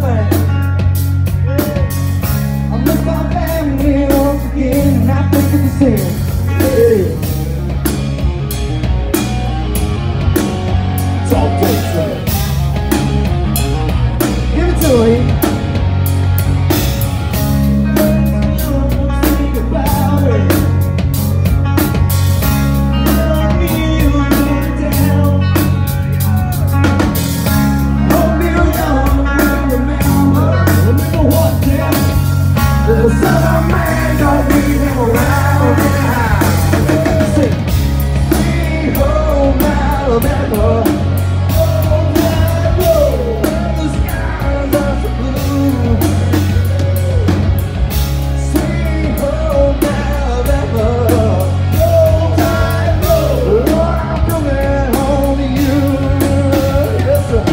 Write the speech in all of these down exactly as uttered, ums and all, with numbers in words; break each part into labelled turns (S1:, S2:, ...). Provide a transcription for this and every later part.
S1: man. I miss my family once again, and I think it's the same. Yeah. Talk to me. Give it to me. The son of man don't need him around anyhow. Sing, sweet home Alabama, oh that road where the skies are so blue. Sweet home Alabama, oh that road, Lord, I'm coming home to you. Yes sir.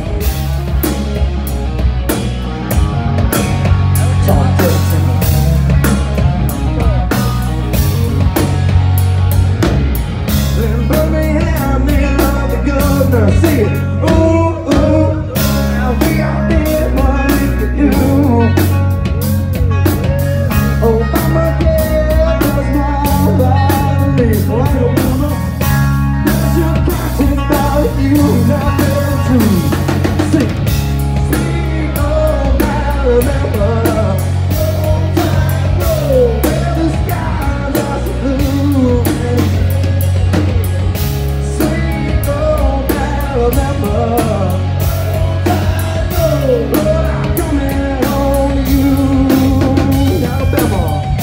S1: Talk to me. See it, ooh, ooh, now we all did what we could do. Obamacare does not violate. Well, I don't know. Does your conscience about you not better true? Sing, sing, oh, Alabama, oh, time road where the skies are so blue. Remember, I know, but I'm coming home to you, Alabama.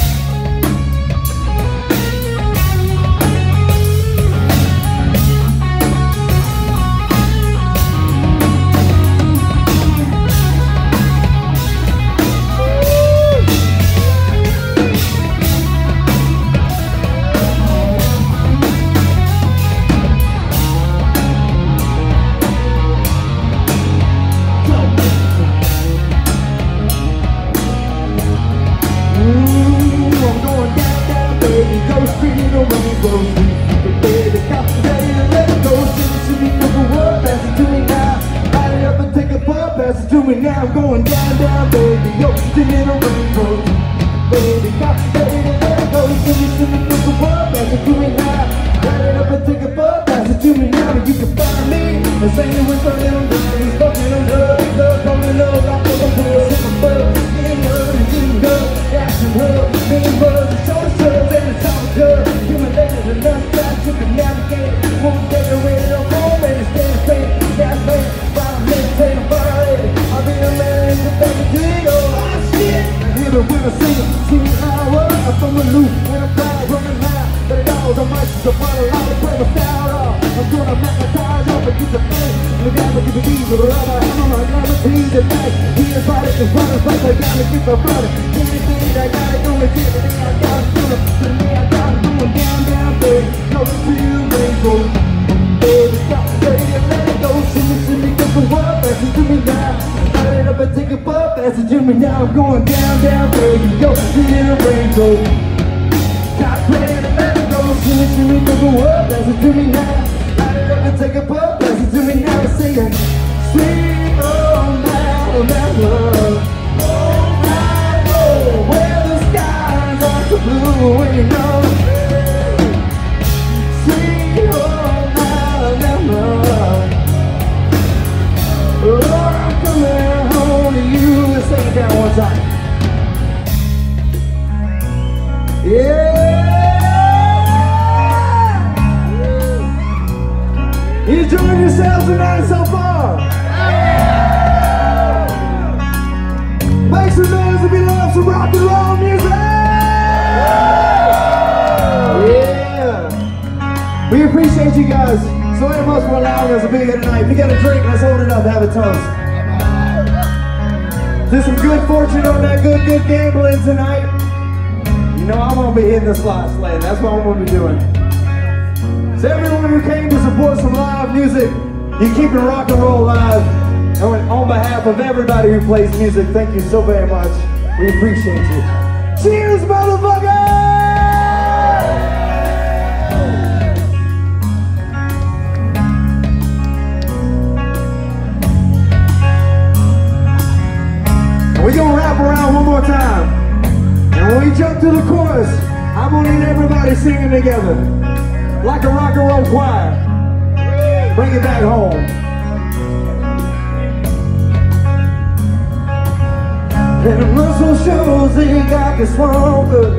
S1: To me now, I'm going down, down, baby, ocean in a rainbow. Baby, got ready to let go. Send me to the physical world, pass it to me now. Light it up and take a bud, pass it to me now. And you can find me and sing it with a little girl. Smoking on love, love, coming up, like a bull. In my bud, in love, and getting good. Action love, being buzz, and show the shows, and it's all good. Human legends enough time you can navigate. Won't take it with no home, and it's staying straight. That's right, five minutes, ain't a fire. I'll be the man to back the deal. Oh shit! I hear it when I sing it. See me how I'm from the loop. When I'm proud, running high. But it all the mic, so far a lot of play my style off. I'm gonna magnetize up and get the thing. Look out, look at the beat, but I'm gonna grab a piece of night. He is right at the front of us, I gotta get the front. Anything I gotta do is get it, I gotta do it. To me, I gotta do it down, down, baby. Go to you, rainbow. Baby, stop, ready to let it go. Shimmy, shimmy, go for what? Pass it to me now. Light it up and take a puff. Pass it to me now. I'm going down, down, baby. Go to the rainbow. Stop, ready to let it go. Shimmy, shimmy, go for what? Pass it to me now. Light it up and take a puff. Pass it to me now. Sing it. Sweet home Alabama. Oh, that road where the skies are so blue. And you know. Oh, I'm coming home to you. Let's sing it down one time. Yeah! You enjoying yourselves tonight so far? Make some noise if you love some rock and roll music! Yeah! We appreciate you guys so very much for allowing us to be here tonight. If you got a drink, let's hold it up, have a toast. There's some good fortune on that good, good gambling tonight. You know I'm gonna be hitting the slots later. That's what I'm gonna be doing. So everyone who came to support some live music, you keep your rock and roll alive. And on behalf of everybody who plays music, thank you so very much. We appreciate you. Cheers, motherfucker! more time. And when we jump to the chorus, I'm gonna need everybody singing together. Like a rock and roll choir. Bring it back home. And the muscle shows they got the swampers.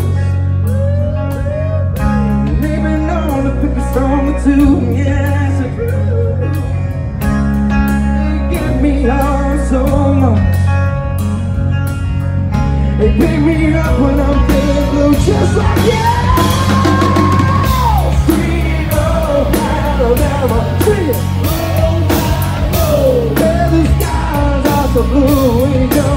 S1: They've been known to pick a song or two, yes, it's true. They get me on so much. They pick me up when I'm feeling blue, just like you. Sweet old Alabama, sweet old Alabama, where the skies are so blue when you go.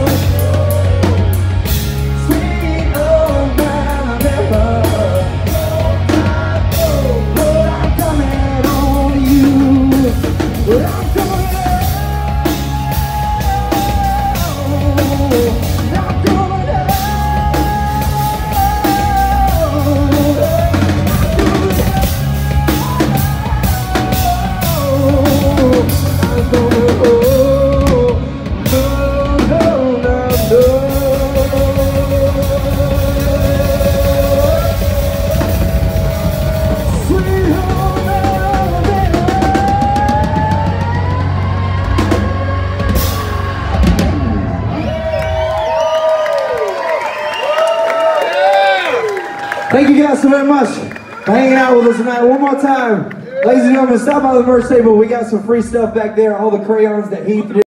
S1: Thank you guys so very much for hanging out with us tonight. One more time, ladies and gentlemen, stop by the merch table. We got some free stuff back there, all the crayons that Heath did.